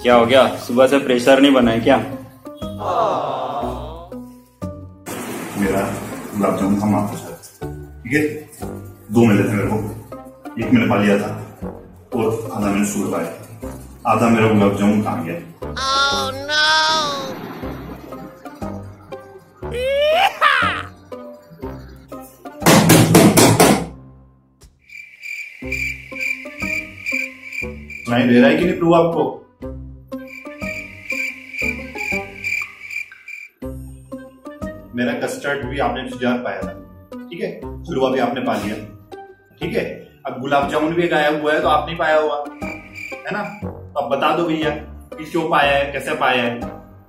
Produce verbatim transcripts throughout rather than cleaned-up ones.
क्या हो गया, सुबह से प्रेशर नहीं बना है क्या? मेरा गुलाब जामुन का माफ है, ठीक है? दो मिले थे मेरे को, एक मैंने पा लिया था और आधा मैंने सूर पाया। आधा मेरा गुलाब जामुन कहाँ गया? oh, no! नहीं दे रहा है कि नहीं प्रूव आपको? मेरा कस्टर्ड भी आपने जार पाया था, ठीक है? फिर वो भी आपने पा लिया, ठीक है? अब गुलाब जामुन भी गायब हुआ है तो आप नहीं पाया हुआ है ना? तो अब बता दो भैया कि क्यों पाया है, कैसे पाया है?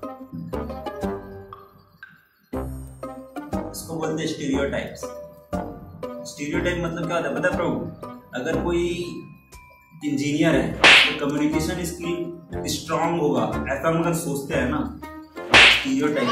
इसको बोलते हैं स्टीरियोटाइप्स। स्टीरियोटाइप मतलब क्या होता है पता है प्रभु? अगर कोई इंजीनियर है तो कम्युनिकेशन स्किल स्ट्रांग होगा, ऐसा मतलब सोचते हैं ना, स्टीरियोटाइप।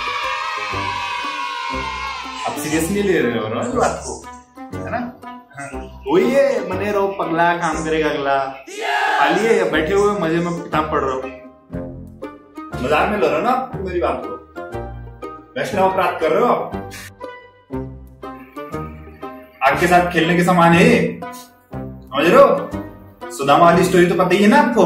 आप सीरियसली ले रहे हो ना इस बात को, है ना? वही है, मने रहो पगला, काम करेगा अगला। खाली या बैठे हुए मजे में किताब पढ़ रहे हो, मजाक में लो रहे हो ना मेरी बात को? वैष्णव अपराध कर रहे हो आप? आग के साथ खेलने के समान है, समझ रहे हो? सुदामा वाली स्टोरी तो पता ही है ना आपको?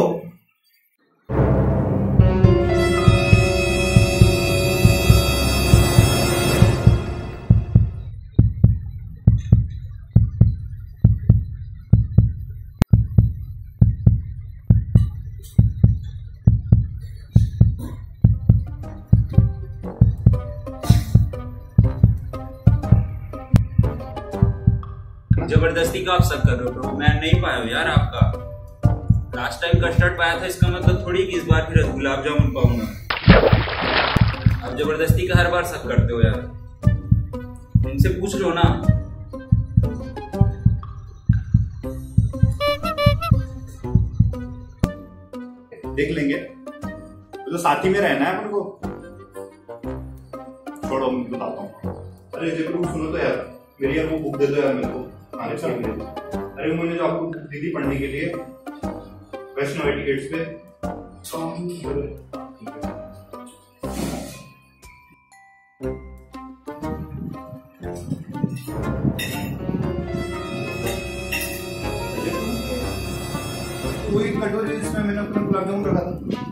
जबरदस्ती का आप शक कर रहे हो? मैं नहीं पाया हूँ यार आपका। लास्ट टाइम कस्टर्ड पाया था, इसका मतलब थोड़ी कि इस बार फिर गुलाब जामुन पाऊंगा। आप जबरदस्ती का हर बार शक करते हो यार, इनसे पूछ लो ना। देख लेंगे, तो साथ ही में रहना है अपन को। छोड़ो, मैं बताता हूँ। अरे जरूर सुनो तो यार, मेरी यार वो बुक दे दो यार मेरे को। अरे मैंने जो आपको बुक दी थी पढ़ने के लिए वैष्णव एटिकेट्स पे, वही कटोरी जिसमें मैंने अपना गुलाब जामुन रखा था।